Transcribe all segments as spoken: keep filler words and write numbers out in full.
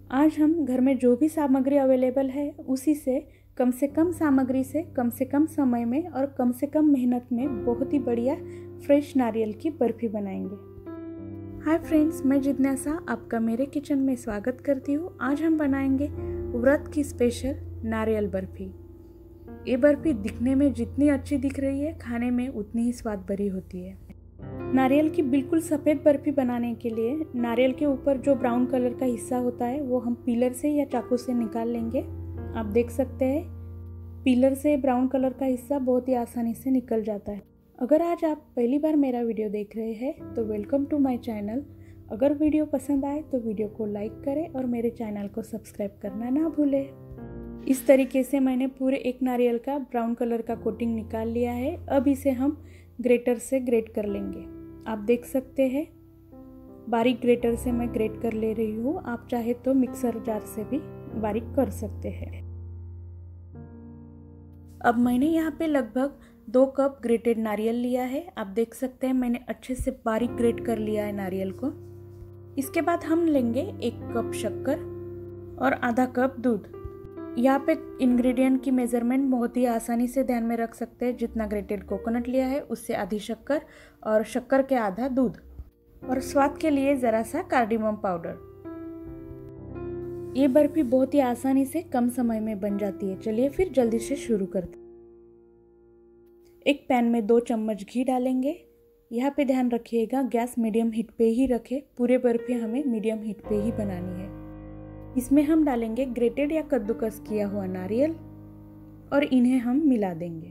आज हम घर में जो भी सामग्री अवेलेबल है उसी से कम से कम सामग्री से कम से कम समय में और कम से कम मेहनत में बहुत ही बढ़िया फ्रेश नारियल की बर्फ़ी बनाएंगे। हाय फ्रेंड्स, मैं जिज्ञासा आपका मेरे किचन में स्वागत करती हूँ। आज हम बनाएंगे व्रत की स्पेशल नारियल बर्फ़ी। ये बर्फ़ी दिखने में जितनी अच्छी दिख रही है, खाने में उतनी ही स्वाद भरी होती है। नारियल की बिल्कुल सफ़ेद बर्फ़ी बनाने के लिए नारियल के ऊपर जो ब्राउन कलर का हिस्सा होता है वो हम पीलर से या चाकू से निकाल लेंगे। आप देख सकते हैं पीलर से ब्राउन कलर का हिस्सा बहुत ही आसानी से निकल जाता है। अगर आज आप पहली बार मेरा वीडियो देख रहे हैं तो वेलकम टू माय चैनल। अगर वीडियो पसंद आए तो वीडियो को लाइक करें और मेरे चैनल को सब्सक्राइब करना ना भूलें। इस तरीके से मैंने पूरे एक नारियल का ब्राउन कलर का कोटिंग निकाल लिया है। अब इसे हम ग्रेटर से ग्रेट कर लेंगे। आप देख सकते हैं बारीक ग्रेटर से मैं ग्रेट कर ले रही हूँ। आप चाहे तो मिक्सर जार से भी बारीक कर सकते हैं। अब मैंने यहाँ पे लगभग दो कप ग्रेटेड नारियल लिया है। आप देख सकते हैं मैंने अच्छे से बारीक ग्रेट कर लिया है नारियल को। इसके बाद हम लेंगे एक कप शक्कर और आधा कप दूध। यहाँ पे इंग्रेडिएंट की मेज़रमेंट बहुत ही आसानी से ध्यान में रख सकते हैं। जितना ग्रेटेड कोकोनट लिया है उससे आधी शक्कर और शक्कर के आधा दूध और स्वाद के लिए ज़रा सा कार्डेमम पाउडर। ये बर्फ़ी बहुत ही आसानी से कम समय में बन जाती है। चलिए फिर जल्दी से शुरू करते हैं। एक पैन में दो चम्मच घी डालेंगे। यहाँ पे ध्यान रखिएगा गैस मीडियम हीट पे ही रखें। पूरे बर्फ़ी हमें मीडियम हीट पे ही बनानी है। इसमें हम डालेंगे ग्रेटेड या कद्दूकस किया हुआ नारियल और इन्हें हम मिला देंगे।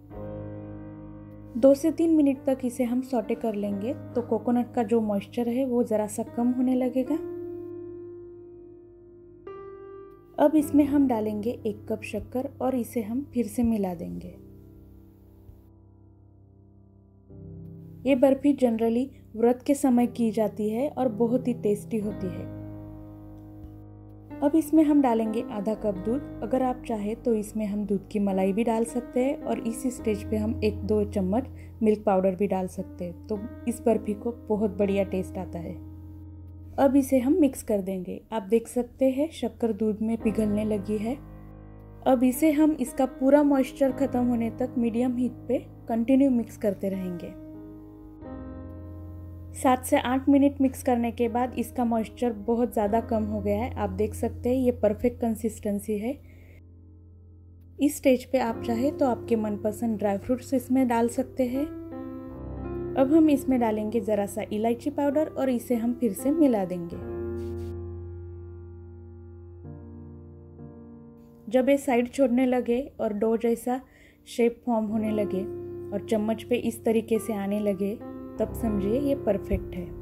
दो से तीन मिनट तक इसे हम सौटे कर लेंगे तो कोकोनट का जो मॉइस्चर है वो ज़रा सा कम होने लगेगा। अब इसमें हम डालेंगे एक कप शक्कर और इसे हम फिर से मिला देंगे। ये बर्फ़ी जनरली व्रत के समय की जाती है और बहुत ही टेस्टी होती है। अब इसमें हम डालेंगे आधा कप दूध। अगर आप चाहे तो इसमें हम दूध की मलाई भी डाल सकते हैं और इसी स्टेज पे हम एक दो चम्मच मिल्क पाउडर भी डाल सकते हैं, तो इस बर्फ़ी को बहुत बढ़िया टेस्ट आता है। अब इसे हम मिक्स कर देंगे। आप देख सकते हैं शक्कर दूध में पिघलने लगी है। अब इसे हम इसका पूरा मॉइस्चर ख़त्म होने तक मीडियम हीट पे कंटिन्यू मिक्स करते रहेंगे। सात से आठ मिनट मिक्स करने के बाद इसका मॉइस्चर बहुत ज़्यादा कम हो गया है। आप देख सकते हैं ये परफेक्ट कंसिस्टेंसी है। इस स्टेज पे आप चाहे तो आपके मनपसंद ड्राई फ्रूट्स इसमें डाल सकते हैं। अब हम इसमें डालेंगे ज़रा सा इलायची पाउडर और इसे हम फिर से मिला देंगे। जब ये साइड छोड़ने लगे और डो जैसा शेप फॉर्म होने लगे और चम्मच पे इस तरीके से आने लगे तब समझिए ये परफेक्ट है।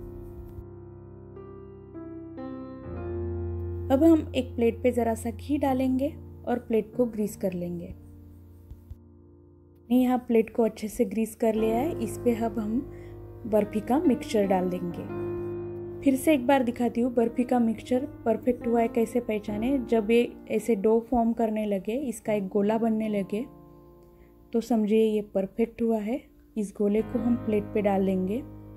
अब हम एक प्लेट पे ज़रा सा घी डालेंगे और प्लेट को ग्रीस कर लेंगे। मैंने यहाँ प्लेट को अच्छे से ग्रीस कर लिया है। इस पे अब हम बर्फ़ी का मिक्सचर डाल देंगे। फिर से एक बार दिखाती हूँ बर्फ़ी का मिक्सचर परफेक्ट हुआ है कैसे पहचाने। जब ये ऐसे डो फॉर्म करने लगे, इसका एक गोला बनने लगे तो समझिए ये परफेक्ट हुआ है। इस गोले को हम प्लेट पे डाल देंगे।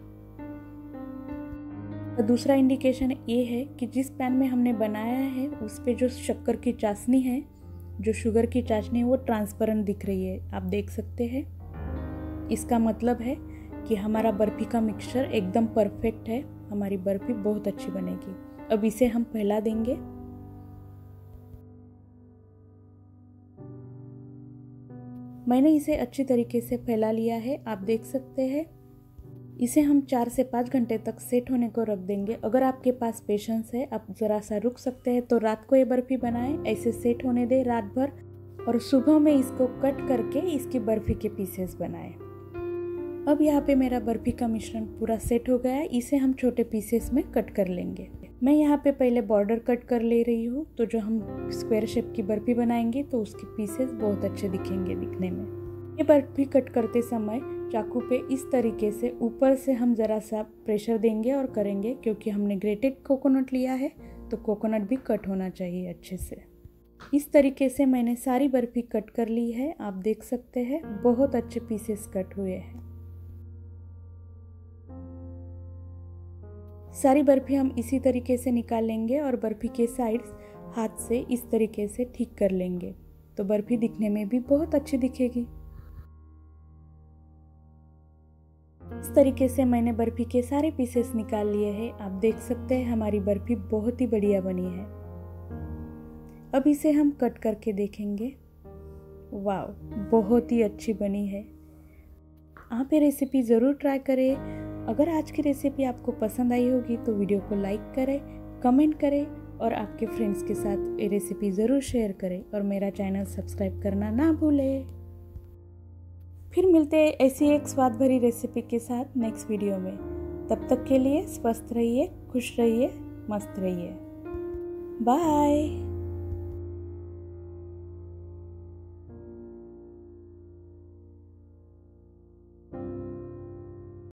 दूसरा इंडिकेशन ये है कि जिस पैन में हमने बनाया है उस पे जो शक्कर की चाशनी है, जो शुगर की चाशनी है वो ट्रांसपेरेंट दिख रही है। आप देख सकते हैं। इसका मतलब है कि हमारा बर्फ़ी का मिक्सचर एकदम परफेक्ट है। हमारी बर्फ़ी बहुत अच्छी बनेगी। अब इसे हम फैला देंगे। मैंने इसे अच्छी तरीके से फैला लिया है। आप देख सकते हैं। इसे हम चार से पाँच घंटे तक सेट होने को रख देंगे। अगर आपके पास पेशेंस है आप ज़रा सा रुक सकते हैं तो रात को ये बर्फ़ी बनाएं। ऐसे सेट होने दें रात भर और सुबह में इसको कट करके इसकी बर्फ़ी के पीसेस बनाएं। अब यहाँ पे मेरा बर्फ़ी का मिश्रण पूरा सेट हो गया है। इसे हम छोटे पीसेस में कट कर लेंगे। मैं यहाँ पे पहले बॉर्डर कट कर ले रही हूँ, तो जो हम स्क्वायर शेप की बर्फ़ी बनाएंगे तो उसके पीसेस बहुत अच्छे दिखेंगे दिखने में। ये बर्फ़ी कट करते समय चाकू पे इस तरीके से ऊपर से हम ज़रा सा प्रेशर देंगे और करेंगे, क्योंकि हमने ग्रेटेड कोकोनट लिया है तो कोकोनट भी कट होना चाहिए अच्छे से। इस तरीके से मैंने सारी बर्फ़ी कट कर ली है। आप देख सकते हैं बहुत अच्छे पीसेस कट हुए हैं। सारी बर्फ़ी हम इसी तरीके से निकाल लेंगे और बर्फ़ी के साइड्स हाथ से इस तरीके से ठीक कर लेंगे, तो बर्फ़ी दिखने में भी बहुत अच्छी दिखेगी। इस तरीके से मैंने बर्फ़ी के सारे पीसेस निकाल लिए हैं। आप देख सकते हैं हमारी बर्फ़ी बहुत ही बढ़िया बनी है। अब इसे हम कट करके देखेंगे। वाव, बहुत ही अच्छी बनी है। आप ये रेसिपी ज़रूर ट्राई करें। अगर आज की रेसिपी आपको पसंद आई होगी तो वीडियो को लाइक करें, कमेंट करें और आपके फ्रेंड्स के साथ ये रेसिपी ज़रूर शेयर करें और मेरा चैनल सब्सक्राइब करना ना भूलें। फिर मिलते हैं ऐसी एक स्वाद भरी रेसिपी के साथ नेक्स्ट वीडियो में। तब तक के लिए स्वस्थ रहिए, खुश रहिए, मस्त रहिए। बाय।